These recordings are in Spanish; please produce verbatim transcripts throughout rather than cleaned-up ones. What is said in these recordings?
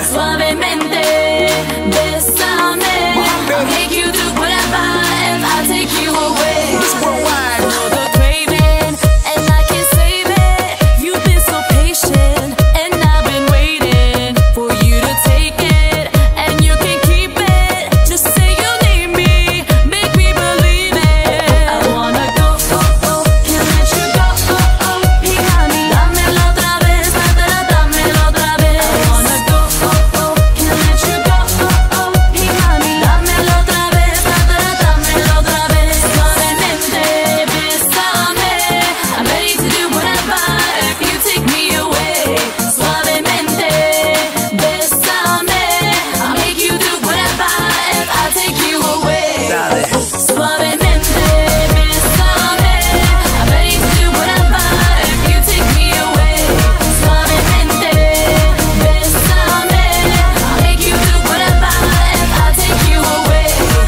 Suavemente, bésame. I'll make you do whatever if I take you away. It's worldwide. Feel the craving, and I can't save it. You've been so patient, and I've been waiting for you to take it, and you can keep it. Just say you need me, make me believe it. I wanna go, oh, oh, can't let you go, oh, oh, Higami. Dámelo otra vez, dámelo, dámelo otra vez. I wanna go, oh, oh, can't let you go, oh, oh, Higami. Dámelo otra vez, dámelo, dámelo otra vez. Suavemente, bésame. I'm ready to do whatever if you take me away. Suavemente, bésame. I'll make you do whatever if I take you away. Dale. Suavemente, bésame. I'm ready to do whatever if you take me away. Suavemente, bésame. I'll make you do whatever if I take you away.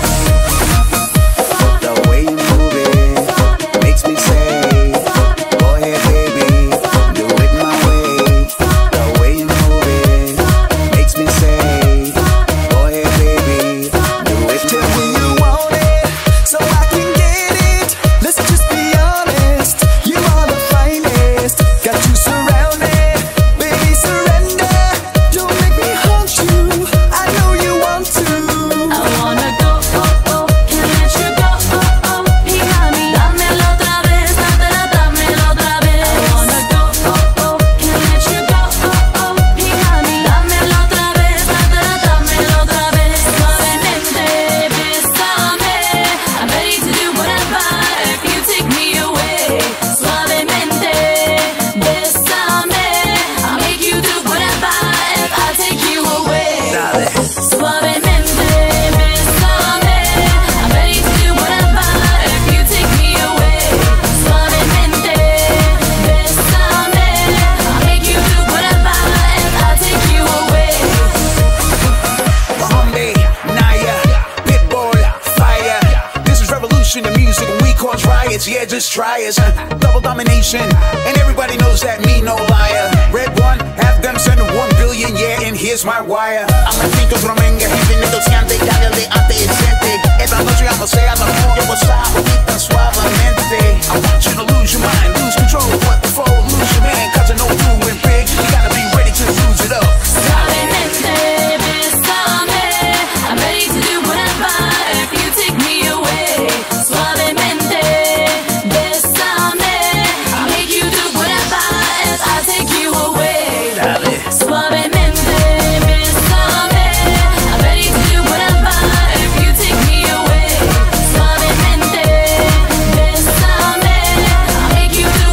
The way you move it makes me say, go ahead, baby, do it my way. The way you move it makes me say, go ahead, baby, do it. Tell me you want it, so I can get it. Let's just be honest, you are the finest. Got you surrounded, baby, surrender. Don't make me haunt you, I know you want to. I wanna go, oh, oh, can't let you go, oh, oh, Higami. Dámelo otra vez, dámelo, dámelo otra vez. I wanna go, oh, oh, can't let you go, oh, oh, Higami. Dámelo otra vez, dámelo, dámelo otra vez. Suavemente, bésame. I'm ready to do whatever if you take me away. Suavemente, bésame. I'll make you do whatever if I take you away. Dale. Suavemente, bésame. I'm ready to do whatever if you take me away. Suavemente, bésame. I'll make you do whatever if I take you away. Bombay, Naya, Pitbull, fire. This is revolution in music and we cause riots. Yeah, just try us. Double domination, and everybody knows that me no liar. Red one, have them send one billion, yeah, and here's my wire. I'm a Tito Romenga, heavy negociante, cállale antecedente. Esta noche vamos a hacer amor, yo voy a bonita suavemente. I want you to lose your mind, lose control, but before lose your man, cause I know you win big. You gotta be ready to lose it up. Suavemente, bésame. I'm ready to do whatever if you take me away. Suavemente, bésame. I'll make you do whatever if I take you away. Dale. Suavemente, bésame. I'm ready to do whatever if you take me away. Suavemente, bésame. I'll make you do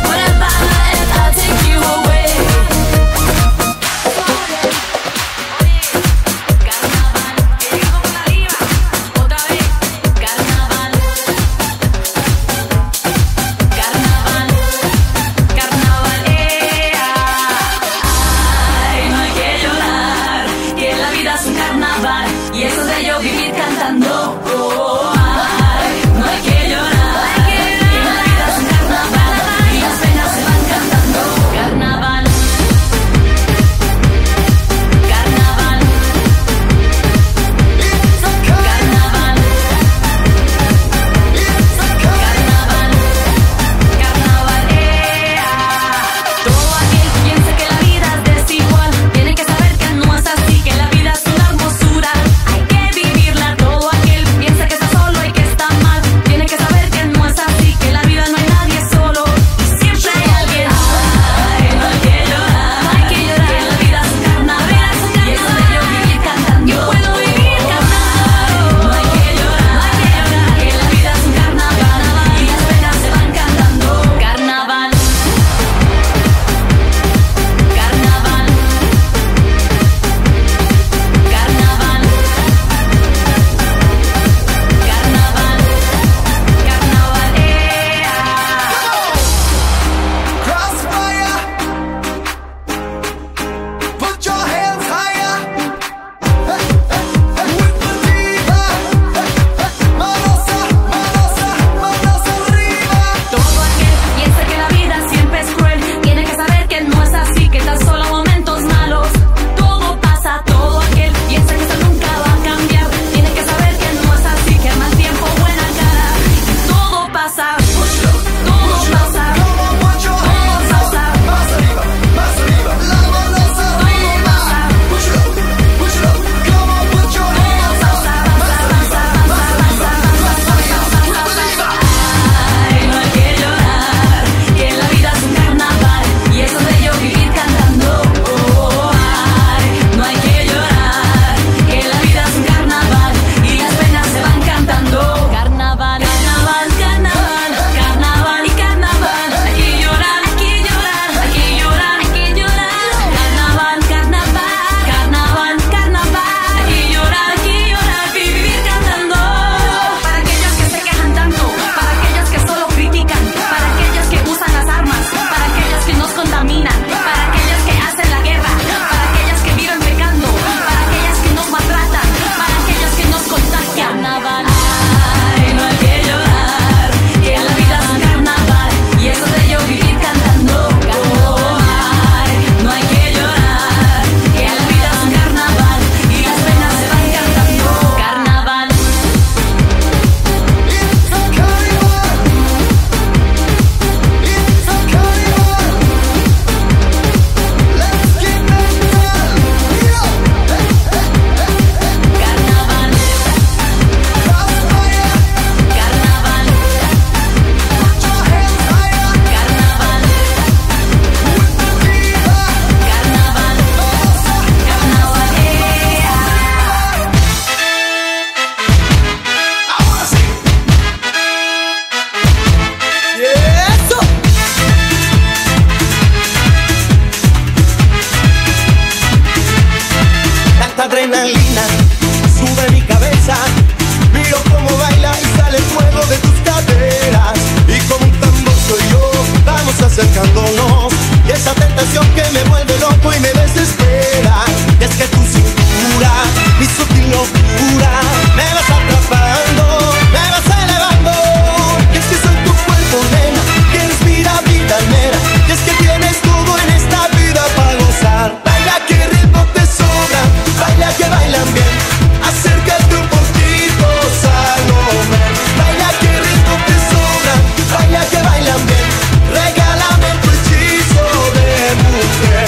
acercándonos, y esa tentación que me vuelve loco y me desespera. Y es que tu cintura, mi sutil locura, me vas atrapando, me vas elevando. Y es que soy tu cuerpo, nena, que respira vida entera. Y es que tienes todo en esta vida para gozar. Baila que ritmo te sobra, baila que bailan bien. Acércate un poquito, Salomé. Baila que ritmo te sobra, baila que bailan bien. Regálame tu hechizo de mujer.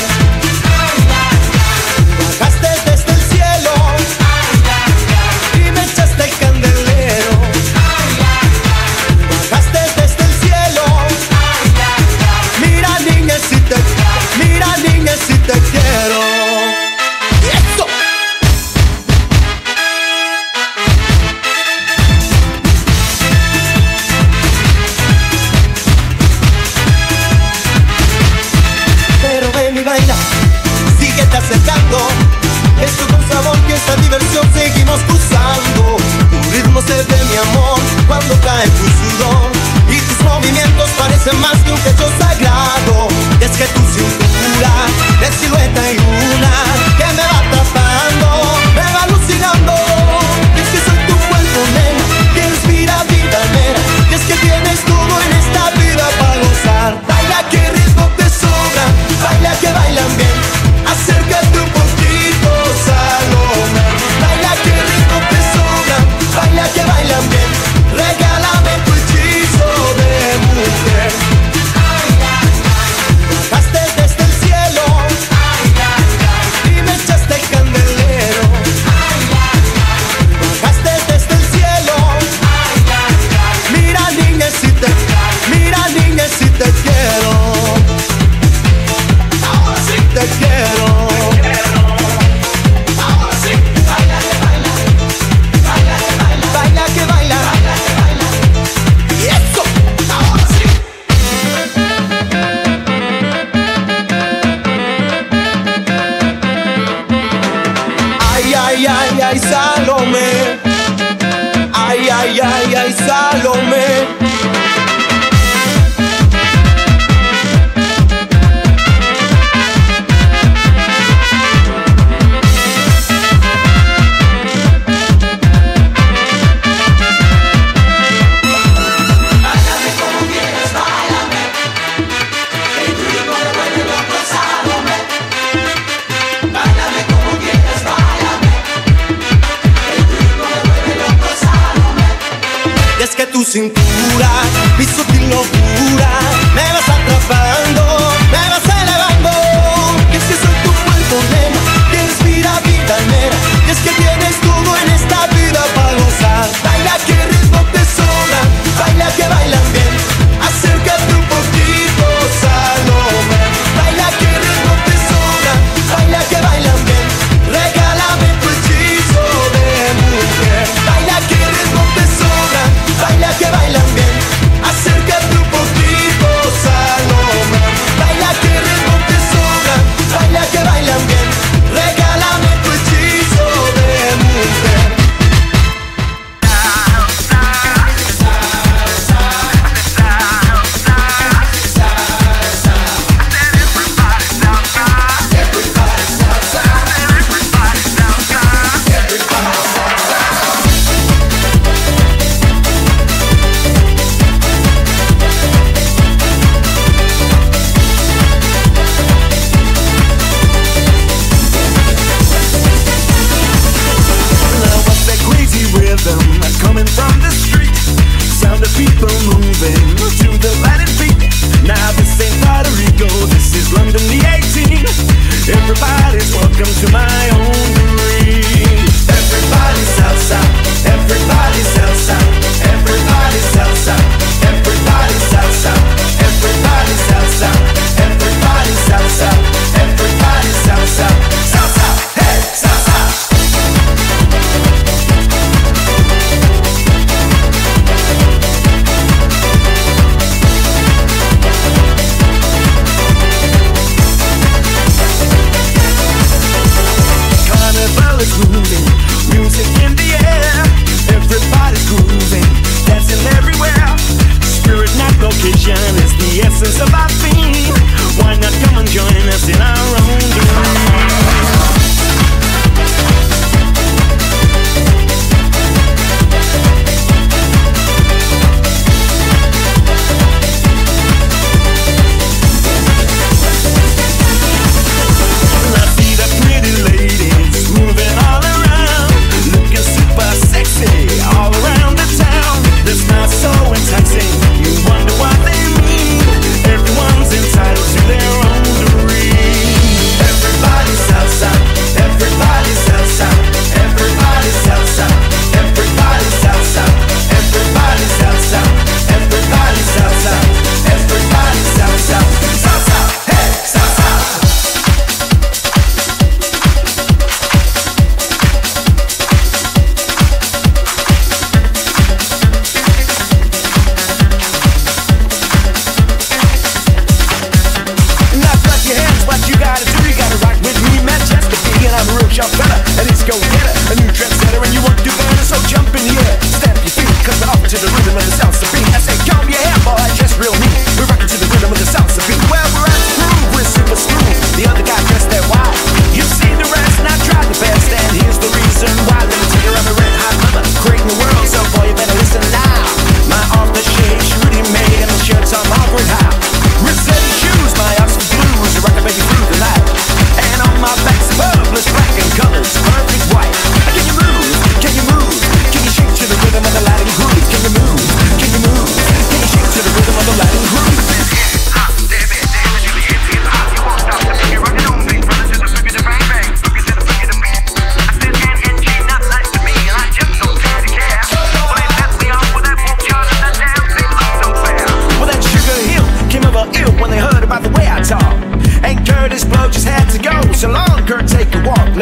Bajaste desde el cielo y me echaste el candelero. Bajaste desde el cielo. Mira, niña, si te, mira, niña, si te quiero. ¡Eso! Pero ven y baila, síguete acercando. Esto con sabor, que esta diversión seguimos cruzando. Tu ritmo se ve, mi amor, cuando cae tu sudor. Y tus movimientos parecen más que un techo sagrado. Y es que tu cintura de silueta y luna que me va atrapando, me va alucinando. Y es que soy tu cuerpo, nena, que respira vida entera. Y es que tienes todo en esta vida para gozar. Baila que ritmo te sobra, baila que bailan bien. Acércate un poquito, Salomé. Baila que ritmo te sobra, baila que bailan bien. Regálame tu hechizo de mujer. Bajaste desde el cielo y me echaste el candelero. Bajaste desde el cielo. Mira, niña, si te, mira, niña, si te quiero. Ahora sí te quiero. Ahora sí, baila que baila, baila que baila, baila que baila, baila que baila. Y eso, ahora sí. Ay, ay, ay, ay, Salomé. Ay, ay, ay, ay, Salomé. Y es que tu cintura, mi sutil locura, me vas atrapando, me vas elevando. Y es que soy tu cuerpo, nena, que respira vida entera. Y es que tienes todo en esta vida para gozar. Baila que ritmo te sobra, baila que bailan bien. Acércate un poquito, Salomé. Baila que ritmo te sobra, baila que bailan bien. Regálame tu hechizo de mujer. Baila que ritmo te sobra, baila que bailan bien. Acércate un poquito.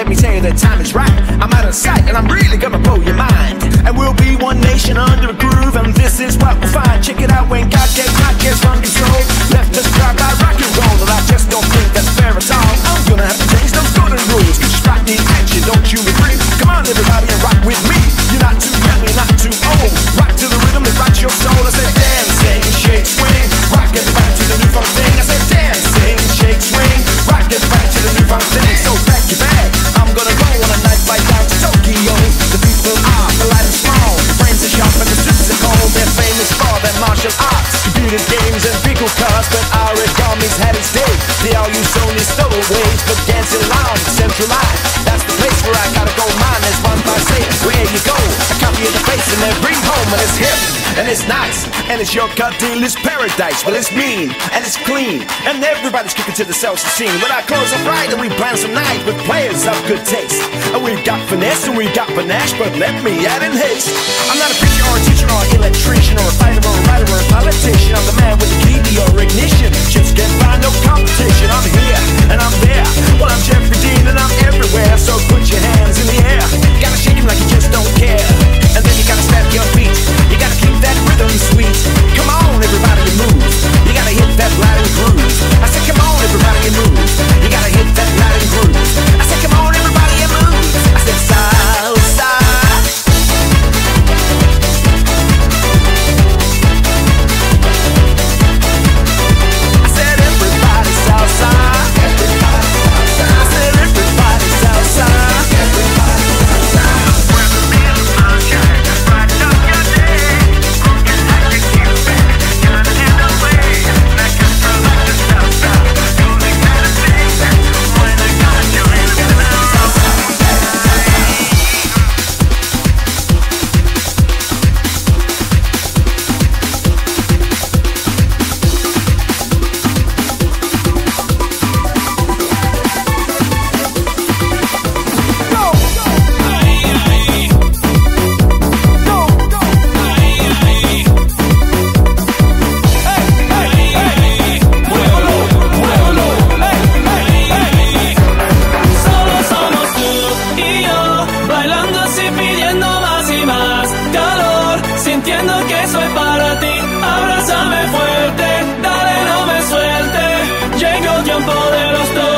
let me tell you the time is right. I'm out of sight and I'm really gonna blow your mind. And we'll be one nation under a groove, and this is what we'll find. Check it out when God gets rock gets from control. Left us drive by rock and roll, and I just don't think that's fair at all. I'm gonna have to change those golden rules. Strike the action, don't you agree? Come on everybody and rock with me. You're not too young, you're not too old. Rock to the rhythm that rocks your soul. I said dance, sing, shake, swing. Rock it back to the new funk thing. I said dance, sing, shake, swing. Rock it back to the new funk thing. So pack your bag, I'm gonna go on a night flight down to Tokyo. The people are polite and small. The brains are sharp and the suits are cold. They're famous for their martial arts, computer games and pickle cars. But origami's had its day. They all use only stowaways, but dancing loud, central line. That's the place where I gotta go. Mine is one by say, where you go. A copy of the face in every home, and it's hip and it's nice, and it's your cut dealer's paradise. Well, it's mean and it's clean, and everybody's kicking to the salsa scene. With our clothes are right and we brand some night with players of good taste. And we've got finesse and we've got panache, but let me add in haste. I'm not a preacher or a teacher or an electrician or a fighter or a writer or a politician. I'm the man with the key to your ignition. Just can't find no competition. I'm here and I'm there. Well, I'm Jeffrey Dean and I'm everywhere. So put your hands in the air. Gotta shake 'em like you just don't care. And then you gotta stamp your feet. You gotta keep that rhythm sweet. Come on, everybody, you move. You gotta hit that Latin groove. I said, come on, everybody, you move. You gotta hit that Latin groove. I said, come on, everybody, you move. I said, salsa. I said, everybody salsa. Everybody salsa. I said, everybody salsa. Everybody salsa. When the middle sunshine brighten up your day, looking like a cupid, turning in the way, like a like a salsa. You're the kind of thing that when I got you in the salsa. Solo somos tú y yo, bailando así pidiendo más y más calor, sintiendo que soy para ti. Abrázame fuerte, dale, no me suelte. Llegó el tiempo de los dos.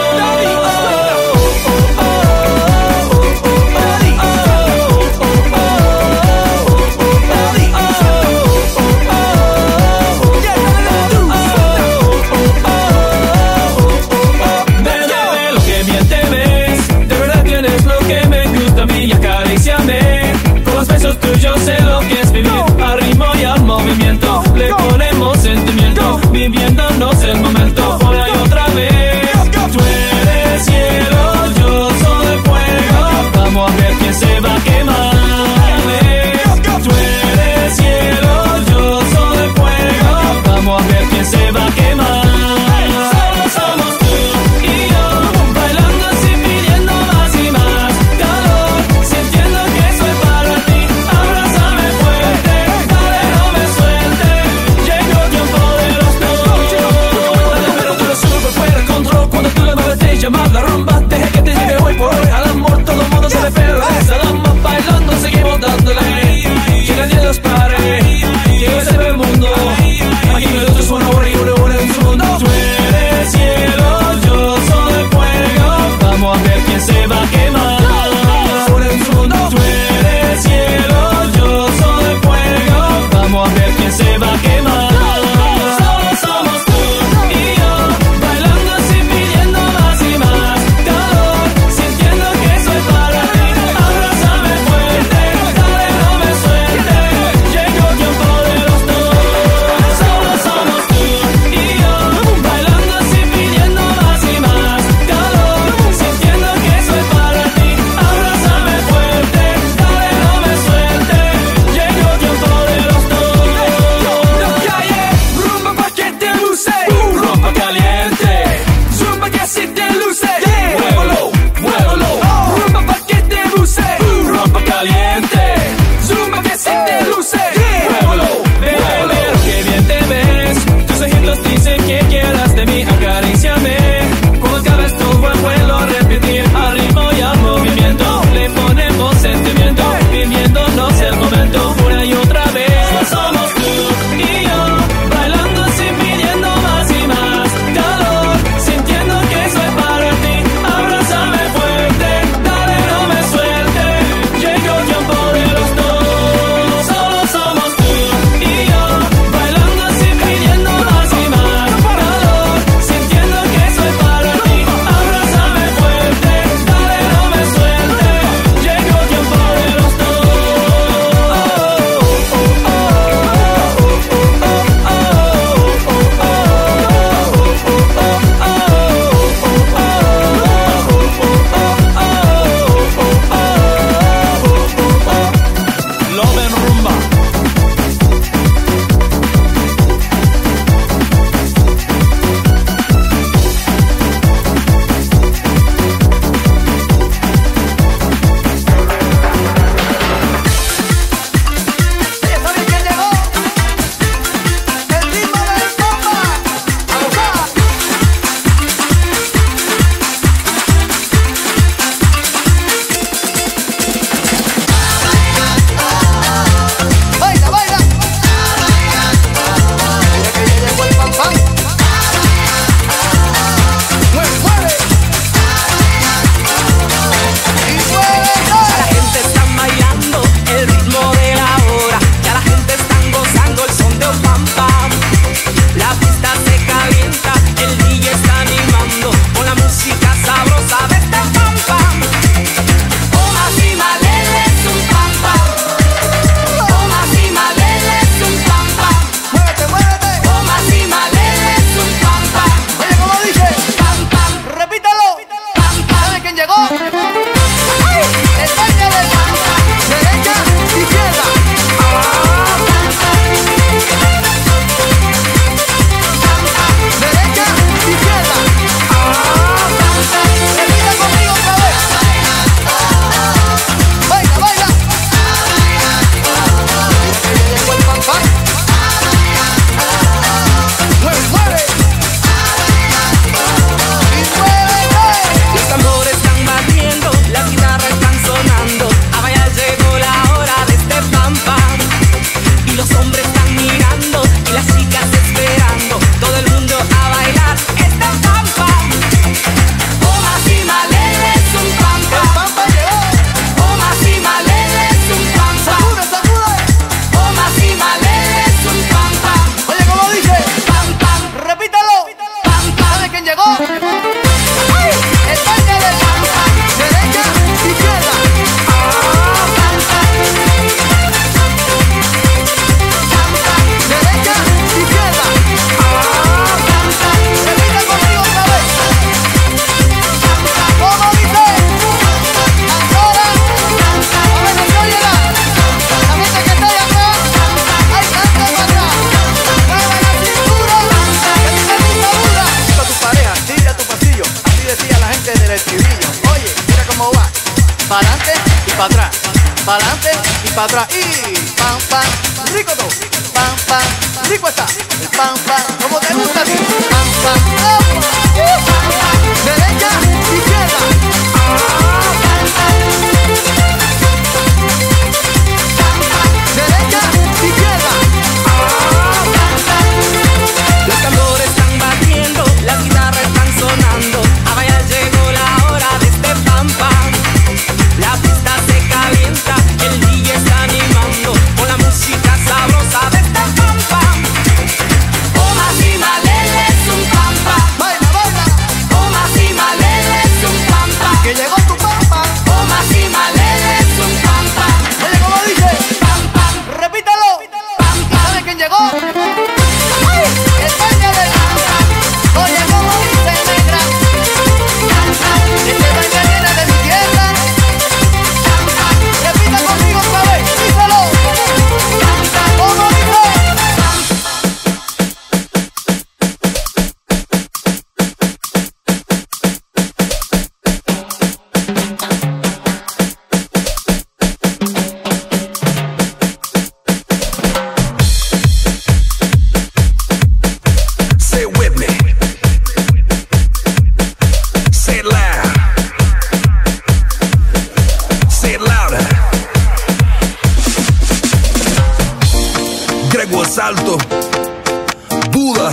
Bebé, lo que bien te ves, de verdad tienes lo que me gusta a mí. Y acaríciame, con los besos tuyos sé lo que es vivir. Al ritmo y al movimiento, le ponemos sentimiento, viviéndonos el momento una y otra vez. Tú eres cielo, yo soy fuego, vamos a ver quién se va a quemar. Tú eres cielo, yo soy fuego, vamos a ver quién se va a quemar. Solo somos tú y yo, bailando así pidiendo más y más calor, sintiendo que soy para ti. Abrázame fuerte, dale, no me suelte. Llegó el tiempo de los dos. llegó? ¡Ay! El baile de la derecha, izquierda. Derecha, izquierda. Repita conmigo otra vez. ¿Cómo dice? Ahora, a ver, no llega. La gente que está ahí atrás, hay canta para atrás. Mueva la cintura, que tu camisa dura. Con tu pareja, dile a tu pasillo, así decía la gente del estribillo. Oye, mira cómo va. Para adelante y para atrás. Para adelante y para atrás. Y pam, pam, rico todo. Pam, pam, rico está. El pam, pam, como te gusta a ti. Pam, pam, opa. Derecha, izquierda. Derecha, izquierda. Los tambores están batiendo, las guitarras están sonando. Ahora ya llegó la hora de este pam pam. La pista se calienta, el D J está animando con la música sabrosa de este pam pam. Omas y malele es un pam pam. Baila, baila. Omas y malele es un pam pam. Que llegó tu pam pam. Omas y malele es un pam pam. Oye, ¿cómo dice? Pam pam. Repítalo. Pam ¿Y sabe quién llegó? ¡Ay! El baile de la. Oye, ¿cómo dice, negra? Este baile viene de mi tierra. Repita conmigo otra vez. Díselo. ¿Cómo dice? Say it with me. Say it loud. Say it louder. Grego Salto, Buda,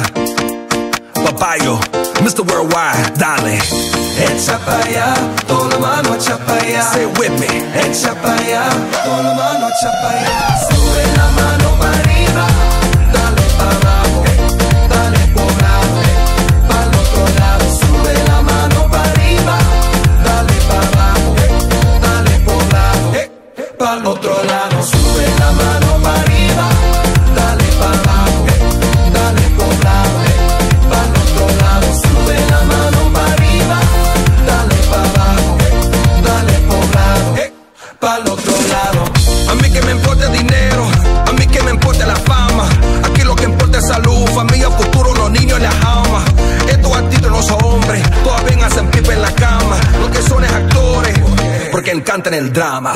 Papayo, mister Worldwide, dale. Echa pa' allá, con la mano echa pa' allá. Say it with me. Echa pa' allá, con la mano echa pa' allá. Sube la mano pa' arriba, dale pa' abajo, dale poblado, pa'l otro lado. Sube la mano pa' arriba, dale pa' abajo, dale poblado, pa'l otro lado. Sube la mano pa' arriba, dale pa' abajo, dale poblado, pa'l otro lado. Sube la mano pa' arriba, dale pa' abajo, dale poblado, pa'l otro lado. A mí que me importa el dinero, a mí que me importa la fama. Aquí lo que importa es salud, familia, futuro, los niños y la jama. Estos artistas no son hombres, todavía hacen pipa en la cama. Lo que son es actores, porque encantan el drama.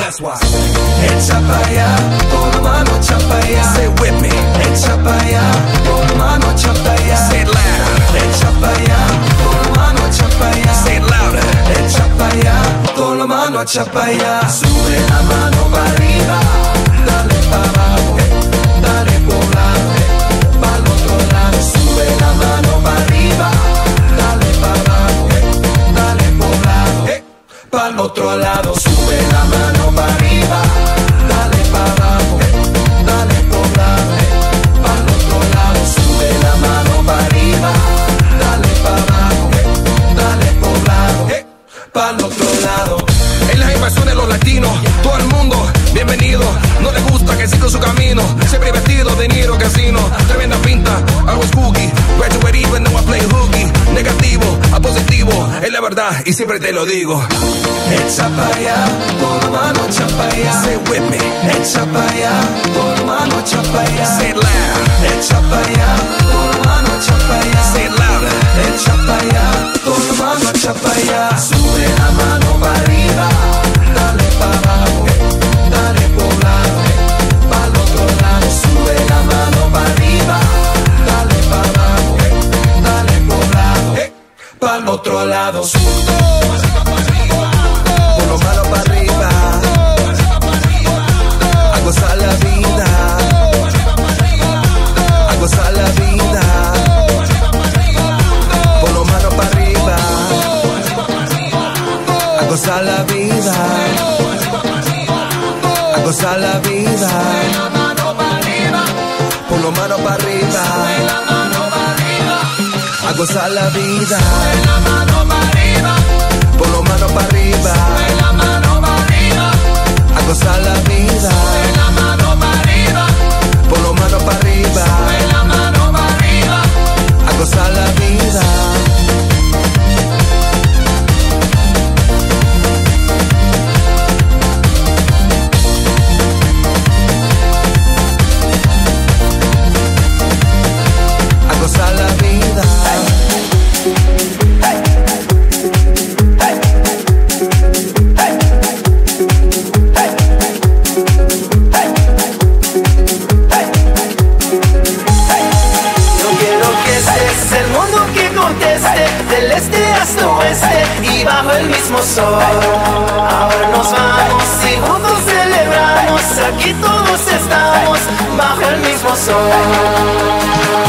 Echa pa' allá, con la mano echa pa' allá. Say it with me. Echa pa' allá, con la mano echa pa' allá. Say it loud. Echa pa' allá, con la mano echa pa' allá. Say it louder. Echa pa' allá, con la mano echa pa' allá. Sube la mano pa' arriba, dale pa' abajo, dale poblado, pa'l otro lado. Sube la mano pa' arriba, dale pa' abajo, dale poblado, pa'l otro lado. Sube la mano pa' arriba, dale pa' abajo, dale poblado, pa'l otro lado. Sube la mano pa' arriba, dale pa' abajo, dale poblado, pa'l otro lado. En las invasiones los latinos, todo el mundo, bienvenido. No les gusta que siga su camino, siempre vestido de Niro Casino. Tremenda pinta, algo spooky. Graduate even though I play hooky. Negativo a positivo, es la verdad y siempre te lo digo. Echa pa' allá, con la mano echa pa' allá. Say it with me. Echa pa' allá, con la mano echa pa' allá. Say it loud. Echa pa' allá, con la mano echa pa' allá. Say it louder. Echa pa' allá, con la mano echa pa' allá. Sube la mano pa' arriba, dale pa' abajo, dale poblado, pa'l otro lado. Sube la mano pa' arriba, dale pa' abajo, dale poblado, pa'l otro lado. Con los manos para arriba, a gozar la vida, a gozar la vida. Con los manos para arriba, a gozar la vida, a gozar la vida. Con los manos para arriba, a gozar la vida. Sube la mano para arriba, por lo mano para arriba. Sube la mano para arriba, a gozar la vida. Sube la mano para arriba, por lo mano para arriba. Sube la mano para arriba, a gozar la vida. A la vida. Yo quiero que estés el mundo que conteste, del este hasta oeste y bajo el mismo sol. Ahora nos vamos y juntos celebramos, aquí todos estamos bajo el mismo sol.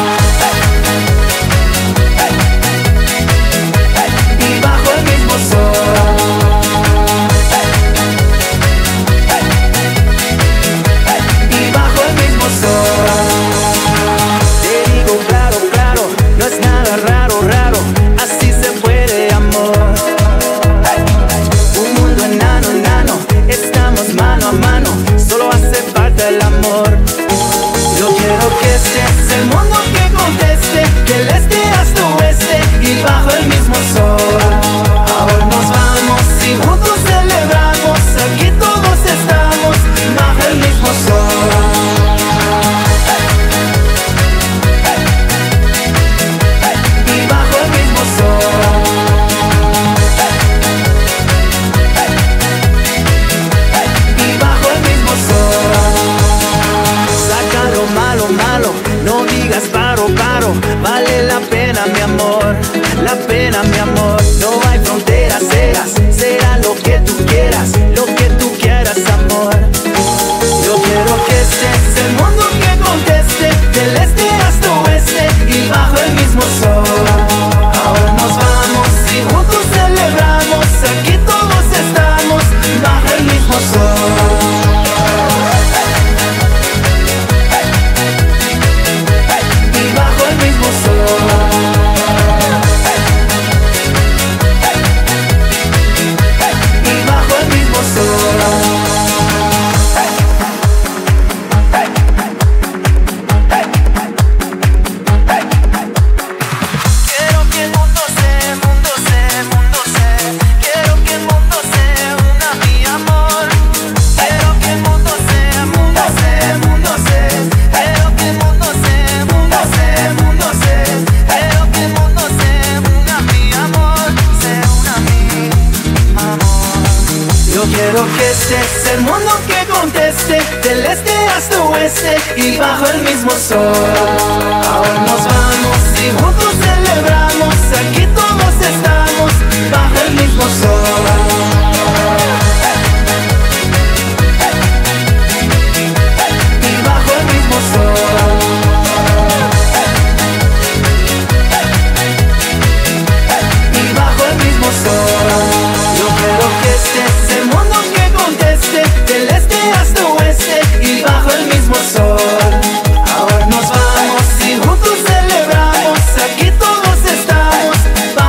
Y bajo el mismo sol, ahora nos vamos y juntos celebramos, aquí todos estamos bajo el mismo sol. Y bajo el mismo sol. Y bajo el mismo sol. Yo quiero que estés el mundo que conteste, del este hasta oeste y bajo el mismo sol. Ahora nos vamos y juntos celebramos, aquí todos estamos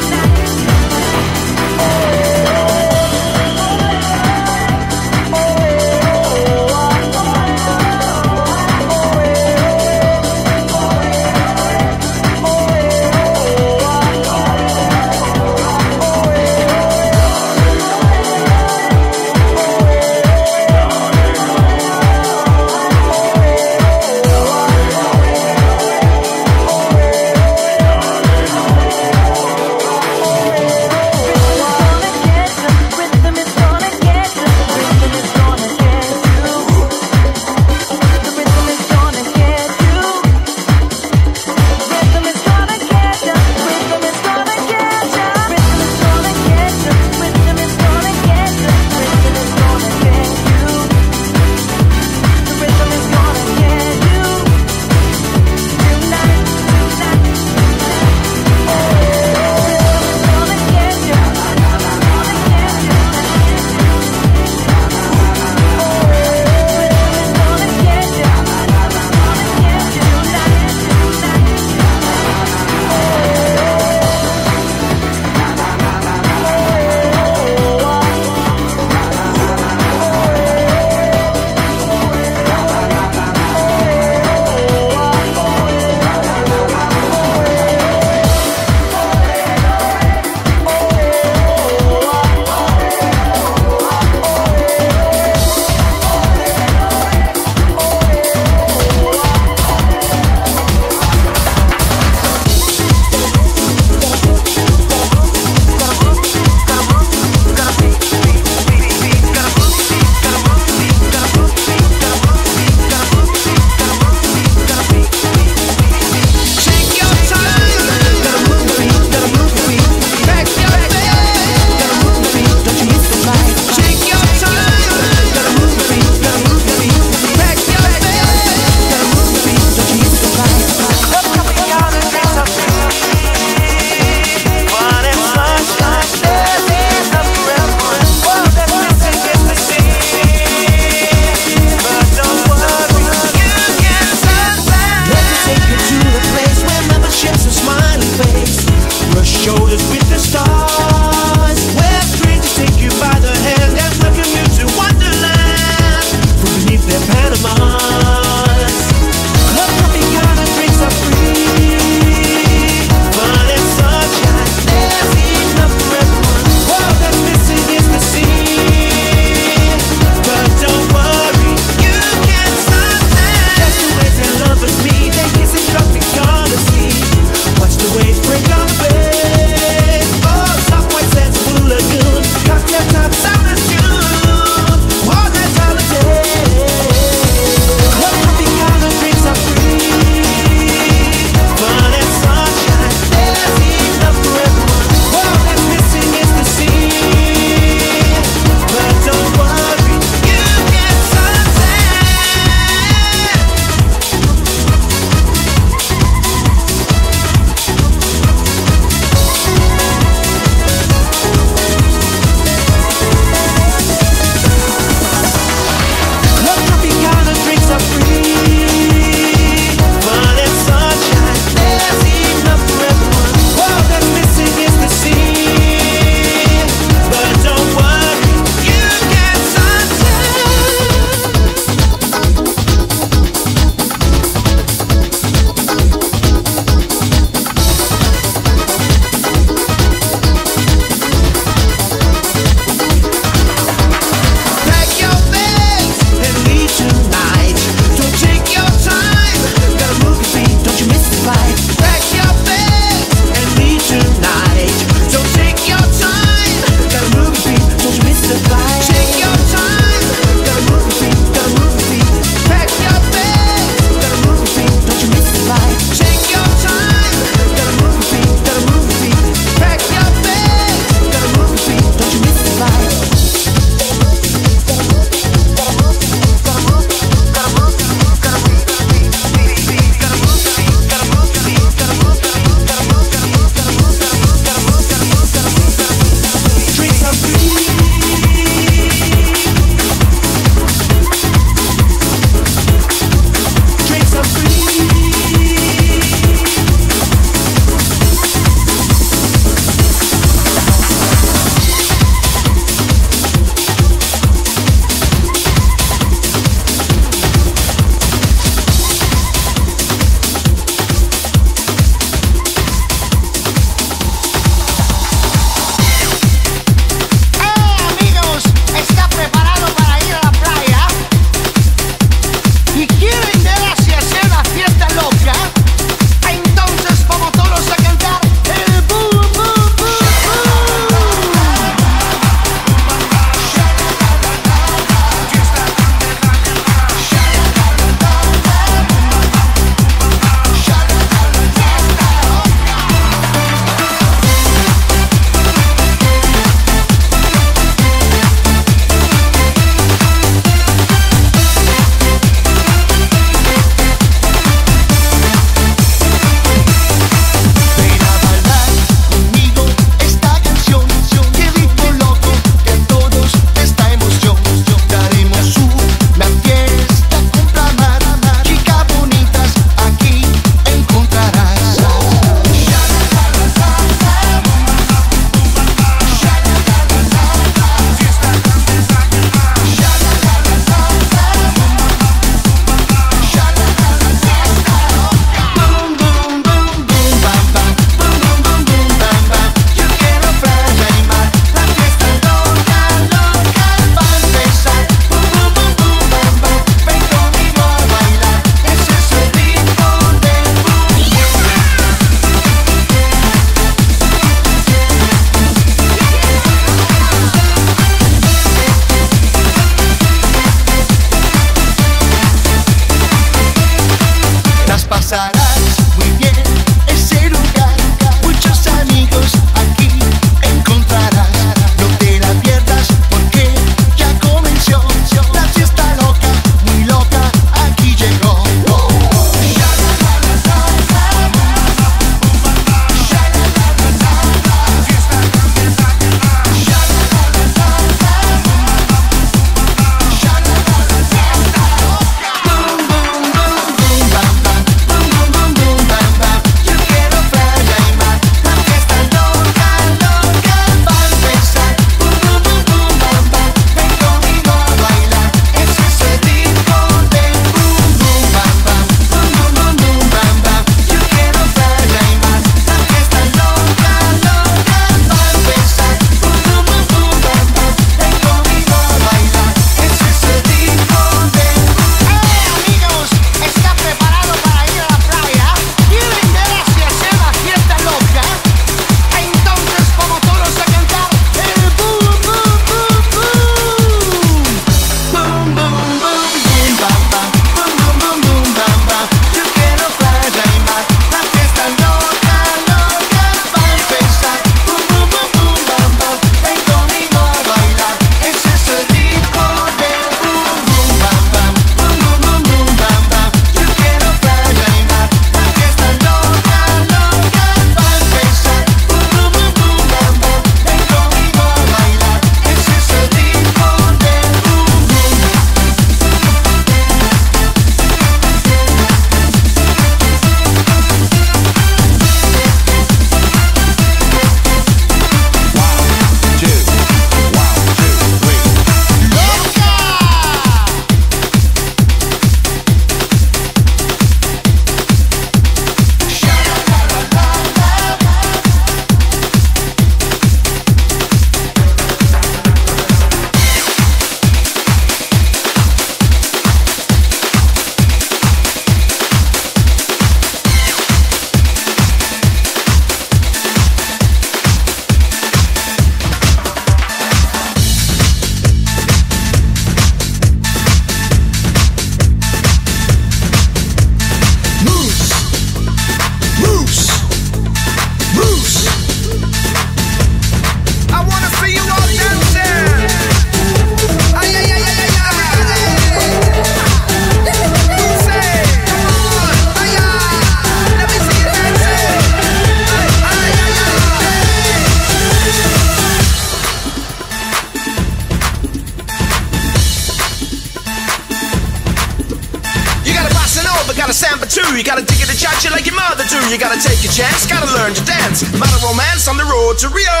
gotta samba too. You gotta dig it and cha-cha like your mother do. You gotta take a chance, gotta learn to dance. Modern romance on the road to Rio.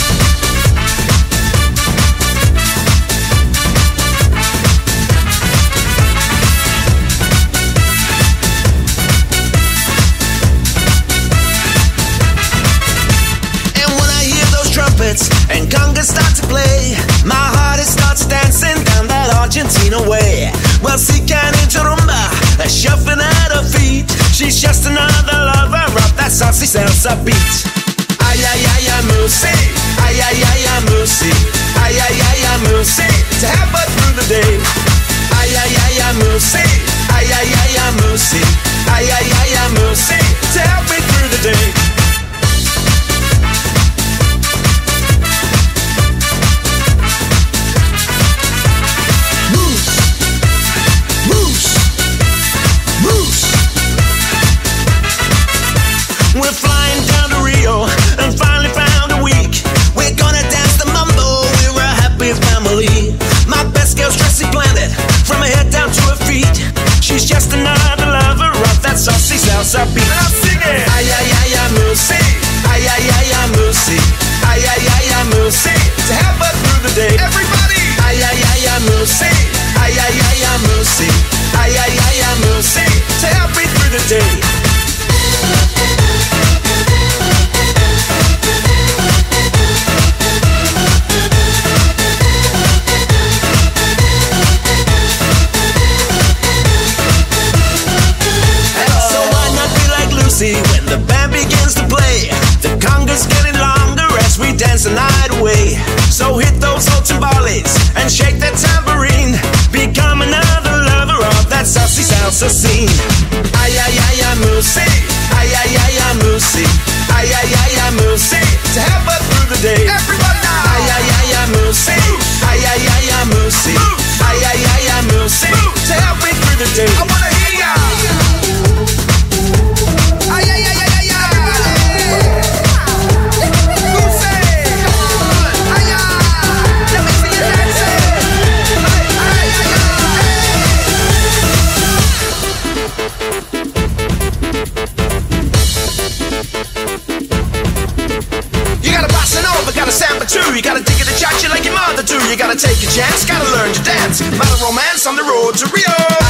And congas start to play. My heart it starts dancing down that Argentina way. Well, si can into rumba, shuffling at her feet. She's just another lover of that saucy salsa beat. Ay, ay, ay, ay, moosey. Ay, ay, ay, ay, moosey. Ay, ay, ay, ay, moosey. To help her through the day. Ay, ay, ay, ay, moosey. Ay, ay, ay, ay, moosey. Ay, ay, ay, ay, moosey. To help me through the day. We're flying down to Rio and finally found a week. We're gonna dance the mambo, we're a happy family. My best girl's Tracy Planet, from her head down to her feet. She's just another lover of that saucy salsa beat. Now sing it! Ay, ay, ay, ay, moosey. Ay, ay, ay, ay, moosey. Ay, ay, ay, ay, moosey. To help her through the day. Everybody! Ay, ay, ay, ay, moosey. Ay, ay, ay, ay, moosey. Ay, ay, ay, ay, moosey. To help me through the day. When the band begins to play, the conga's getting longer as we dance the night away. So hit those old timbales and shake that tambourine. Become another lover of that saucy salsa scene. Ay, ay, ay, ay, moosey. Ay, ay, ay, ay, moosey. Ay, ay, ay, ay, moosey. To help her through the day. Everybody now. Ay, ay, ay, ay, moosey. Ay, ay, ay, ay, moosey. Ay, ay, ay, ay, moosey. To help me through the day. I wanna hear ya. Ay, ay, ay, ay, ay, ay. Lucy. Ay, ay. Let me see you dancing. Ay, ay, ay, ay. You gotta bossa nova, gotta samba too. You gotta dig it and cha-cha like your mother do. You gotta take a chance, gotta learn to dance. Modern romance on the road to Rio.